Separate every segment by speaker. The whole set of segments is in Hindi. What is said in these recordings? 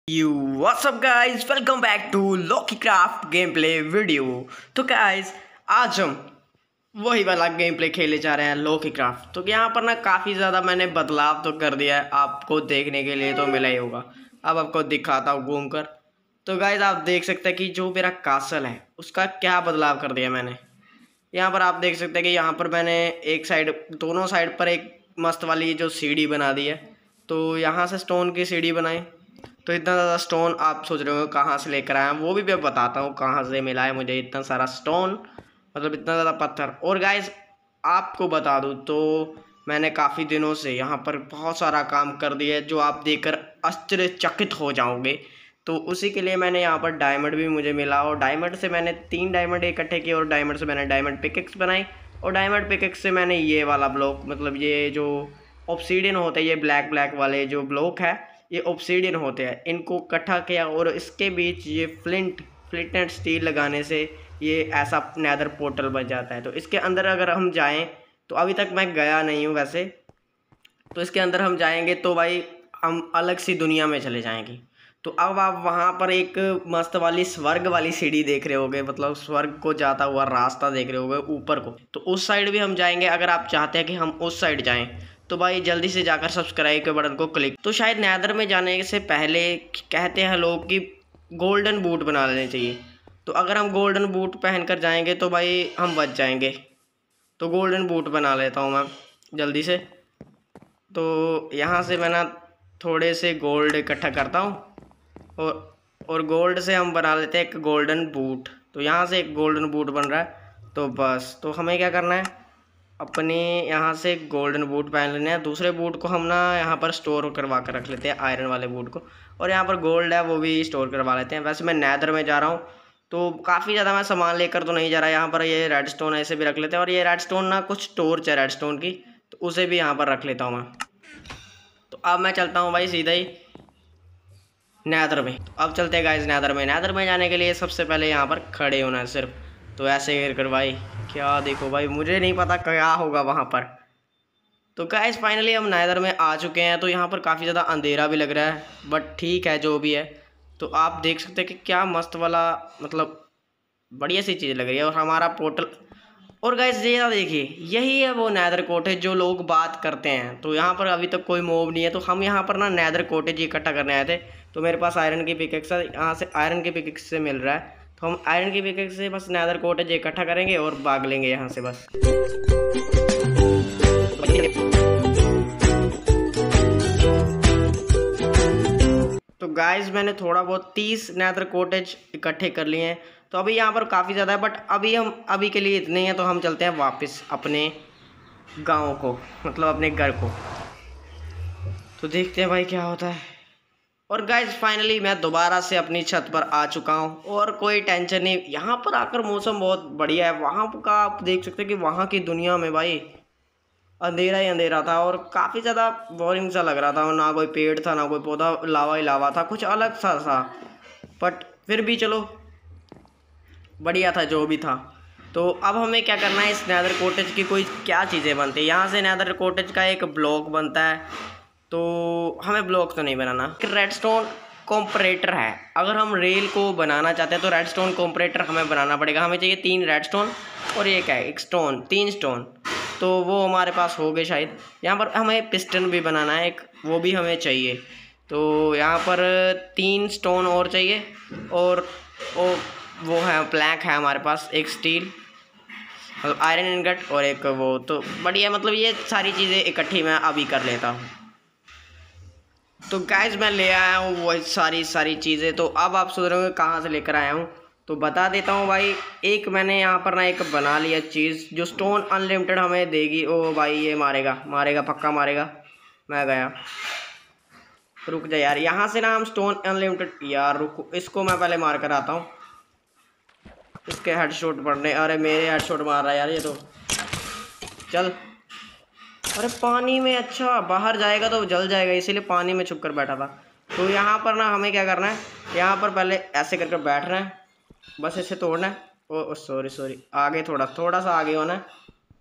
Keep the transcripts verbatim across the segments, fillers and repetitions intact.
Speaker 1: You what's up guys, welcome back to Lokicraft gameplay video. तो गाइस आज हम वही वाला गेम प्ले खेले जा रहे हैं लॉकी क्राफ्ट। तो यहाँ पर ना काफ़ी ज़्यादा मैंने बदलाव तो कर दिया है, आपको देखने के लिए तो मिला ही होगा। अब आपको दिखाता हूँ घूम कर। तो गाइस आप देख सकते हैं कि जो मेरा कासल है उसका क्या बदलाव कर दिया मैंने। यहाँ पर आप देख सकते हैं कि यहाँ पर मैंने एक साइड दोनों साइड पर एक मस्त वाली जो सीढ़ी बना दी है। तो यहाँ से स्टोन की सीढ़ी बनाई। तो इतना ज़्यादा स्टोन आप सोच रहे हो कहाँ से लेकर आया, वो भी मैं बताता हूँ कहाँ से मिला है मुझे इतना सारा स्टोन, मतलब इतना ज़्यादा पत्थर। और गाइस आपको बता दूँ तो मैंने काफ़ी दिनों से यहाँ पर बहुत सारा काम कर दिया है जो आप देखकर आश्चर्यचकित हो जाओगे। तो उसी के लिए मैंने यहाँ पर डायमंड भी मुझे मिला, और डायमंड से मैंने तीन डायमंड इकट्ठे किए, और डायमंड से मैंने डायमंड पिकेक्स बनाई, और डायमंड पिकेक्स से मैंने ये वाला ब्लॉक, मतलब ये जो ऑब्सीडियन होते हैं, ये ब्लैक ब्लैक वाले जो ब्लॉक है ये ऑब्सीडियन होते हैं, इनको इकट्ठा किया, और इसके बीच ये फ्लिंट फ्लिंट एंड स्टील लगाने से ये ऐसा नेदर पोर्टल बन जाता है। तो इसके अंदर अगर हम जाएं, तो अभी तक मैं गया नहीं हूँ वैसे, तो इसके अंदर हम जाएंगे तो भाई हम अलग सी दुनिया में चले जाएंगे। तो अब आप वहाँ पर एक मस्त वाली स्वर्ग वाली सीढ़ी देख रहे होगे, मतलब स्वर्ग को जाता हुआ रास्ता देख रहे होगे ऊपर को। तो उस साइड भी हम जाएंगे। अगर आप चाहते हैं कि हम उस साइड जाएं तो भाई जल्दी से जाकर सब्सक्राइब के बटन को क्लिक। तो शायद नेदर में जाने से पहले कहते हैं लोग कि गोल्डन बूट बना लेने चाहिए। तो अगर हम गोल्डन बूट पहन कर जाएंगे तो भाई हम बच जाएंगे। तो गोल्डन बूट बना लेता हूँ मैं जल्दी से। तो यहाँ से मैं ना थोड़े से गोल्ड इकट्ठा करता हूँ, और और गोल्ड से हम बना लेते हैं एक गोल्डन बूट। तो यहाँ से एक गोल्डन बूट बन रहा है। तो बस तो हमें क्या करना है, अपने यहाँ से गोल्डन बूट पहन लेने हैं। दूसरे बूट को हम ना यहाँ पर स्टोर करवा कर रख लेते हैं, आयरन वाले बूट को, और यहाँ पर गोल्ड है वो भी स्टोर करवा लेते हैं। वैसे मैं नेदर में जा रहा हूँ तो काफ़ी ज़्यादा मैं सामान लेकर तो नहीं जा रहा। यहाँ पर ये रेड स्टोन ऐसे भी रख लेते हैं, और ये रेड स्टोन ना कुछ टॉर्च है रेड स्टोन की, तो उसे भी यहाँ पर रख लेता हूँ मैं। तो अब मैं चलता हूँ भाई सीधा ही नेदर में। तो अब चलते हैं गाइस नेदर में। नेदर में जाने के लिए सबसे पहले यहाँ पर खड़े होना है सिर्फ। तो ऐसे गिर कर भाई क्या देखो भाई, मुझे नहीं पता क्या होगा वहाँ पर। तो गाइस फाइनली हम नेदर में आ चुके हैं। तो यहाँ पर काफ़ी ज़्यादा अंधेरा भी लग रहा है, बट ठीक है जो भी है। तो आप देख सकते हैं कि क्या मस्त वाला, मतलब बढ़िया सी चीज़ लग रही है, और हमारा पोर्टल। और गाइस ये देखिए यही है वो नेदर कोटेज जो लोग बात करते हैं। तो यहाँ पर अभी तक कोई मोब नहीं है, तो हम यहाँ पर ना नेदर कोटेज इकट्ठा करने आए थे। तो मेरे पास आयरन की पिकेक्स है, यहाँ से आयरन की पिकेक्स से मिल रहा है। तो हम आयरन की पिकेक्स से बस नेदर कोटेज इकट्ठा करेंगे और भाग लेंगे यहाँ से बस। तो गाइस मैंने थोड़ा बहुत तीस नेदर कोटेज इकट्ठे कर लिए हैं। तो अभी यहाँ पर काफ़ी ज़्यादा है, बट अभी हम अभी के लिए इतने ही हैं। तो हम चलते हैं वापस अपने गांव को, मतलब अपने घर को। तो देखते हैं भाई क्या होता है। और गाइस फाइनली मैं दोबारा से अपनी छत पर आ चुका हूँ, और कोई टेंशन नहीं। यहाँ पर आकर मौसम बहुत बढ़िया है। वहाँ का आप देख सकते हैं कि वहाँ की दुनिया में भाई अंधेरा ही अंधेरा था, और काफ़ी ज़्यादा बोरिंग सा लग रहा था। ना कोई पेड़ था ना कोई पौधा, लावा ही लावा था, कुछ अलग सा था। बट फिर भी चलो बढ़िया था जो भी था। तो अब हमें क्या करना है, इस नेदर कोटेज की कोई क्या चीज़ें बनती है। यहाँ से नेदर कोटेज का एक ब्लॉक बनता है। तो हमें ब्लॉक तो नहीं बनाना। रेडस्टोन कॉम्परेटर है, अगर हम रेल को बनाना चाहते हैं तो रेडस्टोन कॉम्परेटर हमें बनाना पड़ेगा। हमें चाहिए तीन रेडस्टोन और एक है एक स्टोन, तीन स्टोन। तो वो हमारे पास हो गए शायद। यहाँ पर हमें पिस्टन भी बनाना है एक, वो भी हमें चाहिए। तो यहाँ पर तीन स्टोन और चाहिए, और वो वो है प्लैंक है हमारे पास, एक स्टील मतलब आयरन इनगट, और एक वो। तो बढ़िया, मतलब ये सारी चीज़ें इकट्ठी मैं अभी कर लेता हूँ। तो गाइस मैं ले आया हूँ वही सारी सारी चीज़ें। तो अब आप सोच रहे हो कहाँ से लेकर आया हूँ, तो बता देता हूँ भाई। एक मैंने यहाँ पर ना एक बना लिया चीज़ जो स्टोन अनलिमिटेड हमें देगी। ओ भाई ये मारेगा मारेगा पक्का मारेगा। मैं गया, रुक जा यार। यहाँ से ना हम स्टोन अनलिमिटेड, यार रुको, इसको मैं पहले मार कर आता हूँ। इसके हेडशॉट पड़ने, अरे मेरे हेडशॉट मार रहा है यार ये तो। चल, अरे पानी में, अच्छा बाहर जाएगा तो जल जाएगा, इसीलिए पानी में छुप कर बैठा था। तो यहाँ पर ना हमें क्या करना है, यहाँ पर पहले ऐसे करके बैठना है, बस इसे तोड़ना है। ओ सॉरी सॉरी, आगे थोड़ा थोड़ा सा आगे होना है,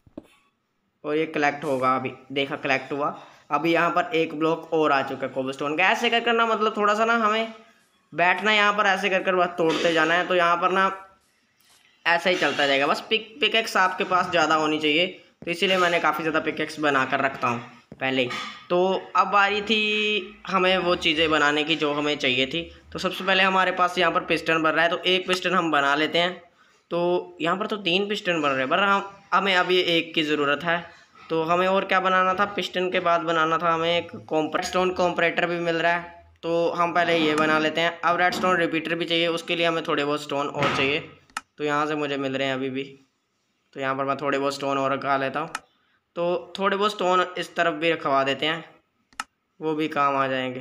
Speaker 1: और ये कलेक्ट होगा। अभी देखा कलेक्ट हुआ। अभी यहाँ पर एक ब्लॉक और आ चुका है कोबलस्टोन का। ऐसे कर करना, मतलब थोड़ा सा ना हमें बैठना यहाँ पर ऐसे कर कर बस तोड़ते जाना है। तो यहाँ पर ना ऐसा ही चलता जाएगा। बस पिक पिकेक्स आपके पास ज़्यादा होनी चाहिए, तो इसीलिए मैंने काफ़ी ज़्यादा पिकेक्स बना कर रखता हूँ पहले ही। तो अब बारी थी हमें वो चीज़ें बनाने की जो हमें चाहिए थी। तो सबसे पहले हमारे पास यहाँ पर पिस्टन बन रहा है, तो एक पिस्टन हम बना लेते हैं। तो यहाँ पर तो तीन पिस्टन बन रहे हैं, पर हम हमें अभी एक की ज़रूरत है। तो हमें और क्या बनाना था, पिस्टन के बाद बनाना था हमें एक कॉम्प्रेट स्टोन कॉम्परेटर भी मिल रहा है, तो हम पहले ये बना लेते हैं। अब रेड स्टोन रिपीटर भी चाहिए, उसके लिए हमें थोड़े बहुत स्टोन और चाहिए, तो यहाँ से मुझे मिल रहे हैं अभी भी। तो यहाँ पर मैं थोड़े बहुत स्टोन और रखवा लेता हूँ। तो थोड़े बहुत स्टोन इस तरफ भी रखवा देते हैं, वो भी काम आ जाएंगे।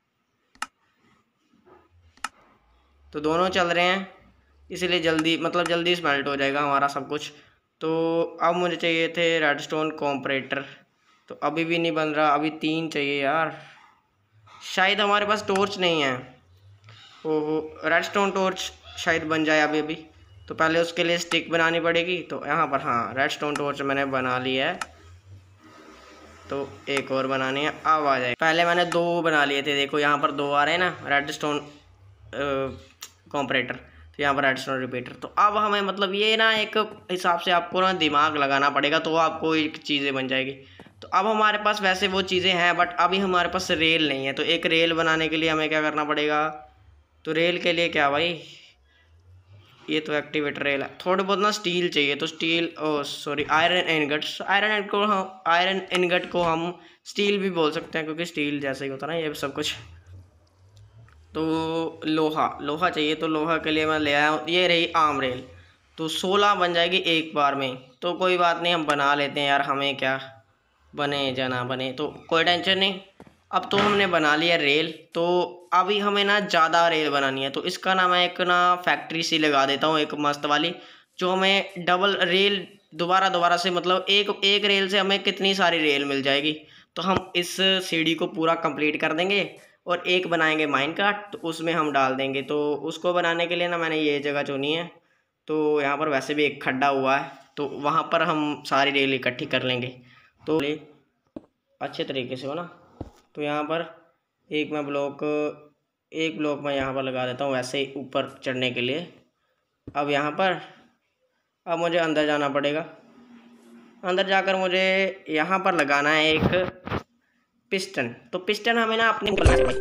Speaker 1: तो दोनों चल रहे हैं, इसीलिए जल्दी मतलब जल्दी स्मेल्ट हो जाएगा हमारा सब कुछ। तो अब मुझे चाहिए थे रेड स्टोन कॉम्परेटर, तो अभी भी नहीं बन रहा, अभी तीन चाहिए यार। शायद हमारे पास टॉर्च नहीं है। ओहो, रेड स्टोन टॉर्च शायद बन जाए अभी अभी। तो पहले उसके लिए स्टिक बनानी पड़ेगी। तो यहाँ पर हाँ, रेड स्टोन टॉर्च मैंने बना लिया है, तो एक और बनानी है, अब आ जाए। पहले मैंने दो बना लिए थे, देखो यहाँ पर दो आ रहे हैं ना, रेड स्टोन कॉम्परेटर, तो यहाँ पर रेड स्टोन रिपीटर। तो अब हमें मतलब ये ना एक हिसाब से आपको ना दिमाग लगाना पड़ेगा, तो आपको एक चीज़ें बन जाएगी। तो अब हमारे पास वैसे वो चीज़ें हैं, बट अभी हमारे पास रेल नहीं है। तो एक रेल बनाने के लिए हमें क्या करना पड़ेगा, तो रेल के लिए क्या भाई, ये तो एक्टिवेटर रेल है। थोड़े बहुत ना स्टील चाहिए, तो steel oh sorry iron ingots, iron ingot को हम आयरन इनगट को हम स्टील भी बोल सकते हैं, क्योंकि स्टील जैसा ही होता है ना ये सब कुछ। तो लोहा लोहा चाहिए, तो लोहा के लिए मैं ले आया हूँ, ये रही आर्म रेल। तो सोलह बन जाएगी एक बार में, तो कोई बात नहीं, हम बना लेते हैं यार, हमें क्या बने जाना बने, तो कोई टेंशन नहीं। अब तो हमने बना लिया रेल, तो अभी हमें ना ज़्यादा रेल बनानी है। तो इसका ना मैं एक ना फैक्ट्री सी लगा देता हूँ, एक मस्त वाली, जो हमें डबल रेल दोबारा दोबारा से मतलब एक एक रेल से हमें कितनी सारी रेल मिल जाएगी। तो हम इस सीढ़ी को पूरा कंप्लीट कर देंगे और एक बनाएंगे माइन कार्ट, तो उसमें हम डाल देंगे। तो उसको बनाने के लिए ना मैंने ये जगह चुनी है। तो यहाँ पर वैसे भी एक खड्डा हुआ है, तो वहाँ पर हम सारी रेल इकट्ठी कर लेंगे, तो अच्छे तरीके से हो ना। तो यहाँ पर एक मैं ब्लॉक एक ब्लॉक मैं यहाँ पर लगा देता हूँ वैसे ही ऊपर चढ़ने के लिए। अब यहाँ पर अब मुझे अंदर जाना पड़ेगा। अंदर जाकर मुझे यहाँ पर लगाना है एक पिस्टन। तो पिस्टन हमें ना अपने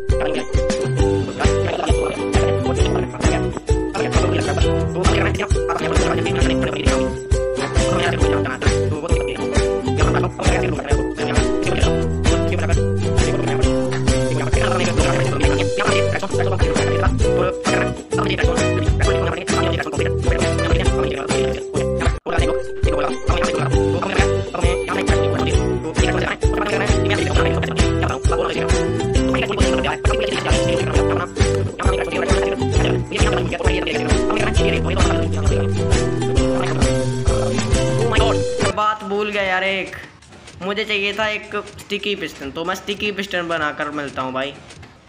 Speaker 1: बात भूल गया यार, एक मुझे चाहिए था एक स्टिकी पिस्टन, तो मैं स्टिकी पिस्टन बनाकर मिलता हूँ भाई।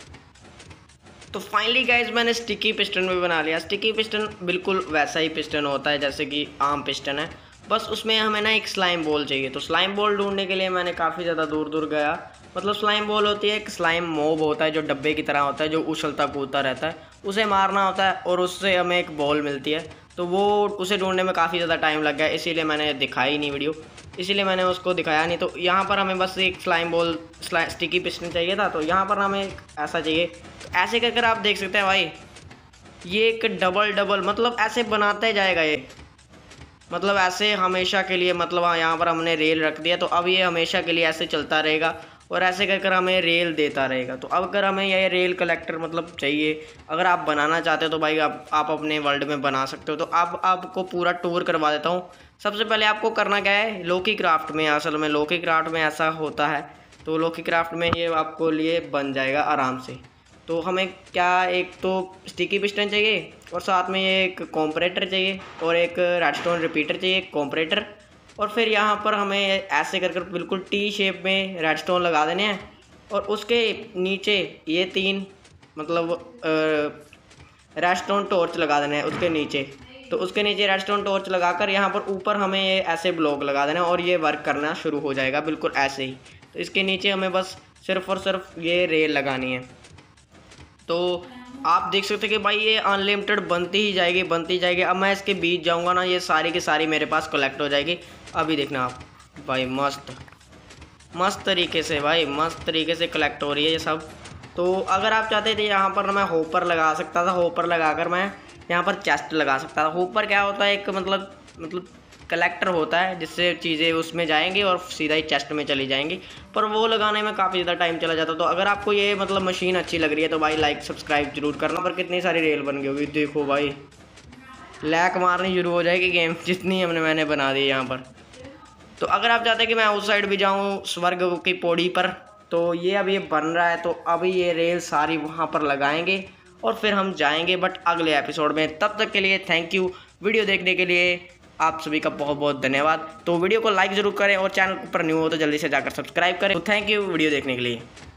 Speaker 1: तो फाइनली गाइज मैंने स्टिकी पिस्टन भी बना लिया। स्टिकी पिस्टन बिल्कुल वैसा ही पिस्टन होता है जैसे कि आम पिस्टन है, बस उसमें हमें ना एक स्लाइम बॉल चाहिए। तो स्लाइम बॉल ढूंढने के लिए मैंने काफ़ी ज़्यादा दूर दूर गया। मतलब स्लाइम बॉल होती है, एक स्लाइम मॉब होता है जो डब्बे की तरह होता है, जो उछलता कूदता रहता है, उसे मारना होता है और उससे हमें एक बॉल मिलती है। तो वो उसे ढूंढने में काफ़ी ज़्यादा टाइम लग गया, इसीलिए मैंने दिखाई नहीं वीडियो, इसीलिए मैंने उसको दिखाया नहीं। तो यहाँ पर हमें बस एक स्लाइम बॉल स्टिकी पिस्टन चाहिए था, तो यहाँ पर हमें ऐसा चाहिए। तो ऐसे कर कर आप देख सकते हैं भाई, ये एक डबल डबल मतलब ऐसे बनाते जाएगा ये, मतलब ऐसे हमेशा के लिए। मतलब हाँ, यहाँ पर हमने रेल रख दिया, तो अब ये हमेशा के लिए ऐसे चलता रहेगा और ऐसे कर कर हमें रेल देता रहेगा। तो अब अगर हमें ये रेल कलेक्टर मतलब चाहिए, अगर आप बनाना चाहते हो तो भाई आप आप अपने वर्ल्ड में बना सकते हो। तो अब आपको पूरा टूर करवा देता हूँ। सबसे पहले आपको करना क्या है, लोकी क्राफ्ट में, असल में लोकी क्राफ्ट में ऐसा होता है। तो लोकी क्राफ्ट में ये आपको लिए बन जाएगा आराम से। तो हमें क्या, एक तो स्टिकी पिस्टन चाहिए और साथ में ये एक कॉम्परेटर चाहिए और एक रेडस्टोन रिपीटर चाहिए, एक कॉम्परेटर। और फिर यहाँ पर हमें ऐसे कर कर बिल्कुल टी शेप में रेडस्टोन लगा देने हैं और उसके नीचे ये तीन मतलब रेडस्टोन टॉर्च लगा देने हैं उसके नीचे। तो उसके नीचे रेडस्टोन टॉर्च लगाकर यहाँ पर ऊपर हमें ये ऐसे ब्लॉक लगा देना है और ये वर्क करना शुरू हो जाएगा बिल्कुल ऐसे ही। तो इसके नीचे हमें बस सिर्फ और सिर्फ ये रेल लगानी है। तो आप देख सकते हैं कि भाई ये अनलिमिटेड बनती ही जाएगी बनती ही जाएगी। अब मैं इसके बीच जाऊंगा ना, ये सारी की सारी मेरे पास कलेक्ट हो जाएगी। अभी देखना आप भाई, मस्त मस्त तरीके से भाई, मस्त तरीके से कलेक्ट हो रही है ये सब। तो अगर आप चाहते थे यहाँ पर मैं होपर लगा सकता था, होपर लगाकर मैं यहाँ पर चेस्ट लगा सकता था। होपर क्या होता है, एक मतलब मतलब कलेक्टर होता है जिससे चीज़ें उसमें जाएंगी और सीधा ही चेस्ट में चली जाएंगी, पर वो लगाने में काफ़ी ज़्यादा टाइम चला जाता। तो अगर आपको ये मतलब मशीन अच्छी लग रही है तो भाई लाइक सब्सक्राइब जरूर करना। पर कितनी सारी रेल बन गई होगी, देखो भाई लैक मारनी शुरू हो जाएगी गेम, जितनी हमने मैंने बना दी यहाँ पर। तो अगर आप चाहते हैं कि मैं उस साइड भी जाऊँ स्वर्ग की पौड़ी पर, तो ये अभी ये बन रहा है, तो अभी ये रेल सारी वहाँ पर लगाएंगे और फिर हम जाएंगे बट अगले एपिसोड में। तब तक के लिए थैंक यू, वीडियो देखने के लिए आप सभी का बहुत बहुत धन्यवाद। तो वीडियो को लाइक ज़रूर करें और चैनल पर न्यू हो तो जल्दी से जाकर सब्सक्राइब करें। तो थैंक यू वीडियो देखने के लिए।